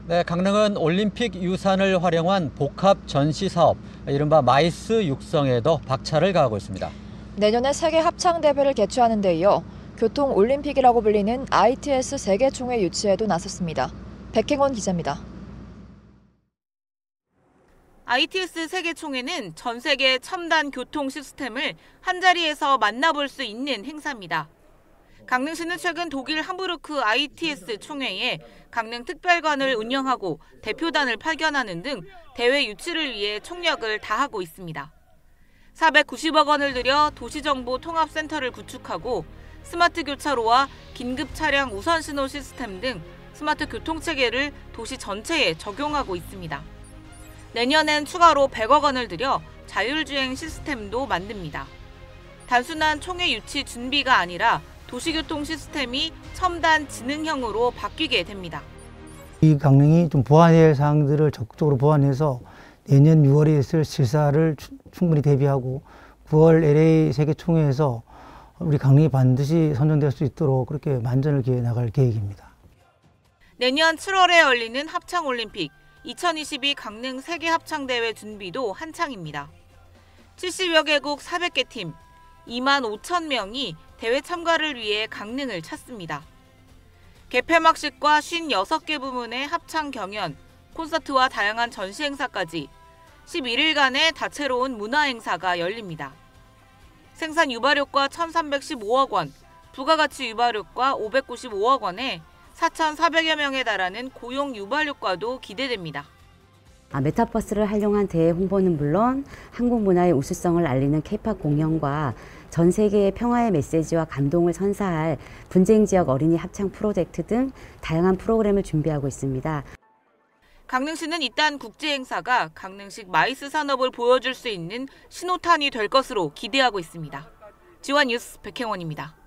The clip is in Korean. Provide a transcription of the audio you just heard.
네, 강릉은 올림픽 유산을 활용한 복합 전시 사업, 이른바 마이스 육성에도 박차를 가하고 있습니다. 내년에 세계 합창 대회를 개최하는 데 이어 교통 올림픽이라고 불리는 ITS 세계총회 유치에도 나섰습니다. 백행원 기자입니다. ITS 세계총회는 전 세계 첨단 교통 시스템을 한자리에서 만나볼 수 있는 행사입니다. 강릉시는 최근 독일 함부르크 ITS 총회에 강릉 특별관을 운영하고 대표단을 파견하는 등 대회 유치를 위해 총력을 다하고 있습니다. 490억 원을 들여 도시정보통합센터를 구축하고 스마트 교차로와 긴급 차량 우선 신호 시스템 등 스마트 교통체계를 도시 전체에 적용하고 있습니다. 내년엔 추가로 100억 원을 들여 자율주행 시스템도 만듭니다. 단순한 총회 유치 준비가 아니라 도시교통 시스템이 첨단 지능형으로 바뀌게 됩니다. 이 강릉이 좀 보완해야 할 사항들을 적극적으로 보완해서 내년 6월에 있을 실사를 충분히 대비하고 9월 LA 세계총회에서 우리 강릉이 반드시 선정될 수 있도록 그렇게 만전을 기해 나갈 계획입니다. 내년 7월에 열리는 합창올림픽 2022 강릉 세계합창대회 준비도 한창입니다. 70여 개국 400개 팀, 2만 5천 명이 대회 참가를 위해 강릉을 찾습니다. 개폐막식과 56개 부문의 합창 경연, 콘서트와 다양한 전시 행사까지 11일간의 다채로운 문화 행사가 열립니다. 생산 유발효과 1,315억 원, 부가가치 유발효과 595억 원에 4,400여 명에 달하는 고용 유발 효과도 기대됩니다. 메타버스를 활용한 대회 홍보는 물론 한국 문화의 우수성을 알리는 K-팝 공연과 전 세계의 평화의 메시지와 감동을 선사할 분쟁 지역 어린이 합창 프로젝트 등 다양한 프로그램을 준비하고 있습니다. 강릉시는 이딴 국제 행사가 강릉식 마이스 산업을 보여줄 수 있는 신호탄이 될 것으로 기대하고 있습니다. 지원 뉴스 백행원입니다.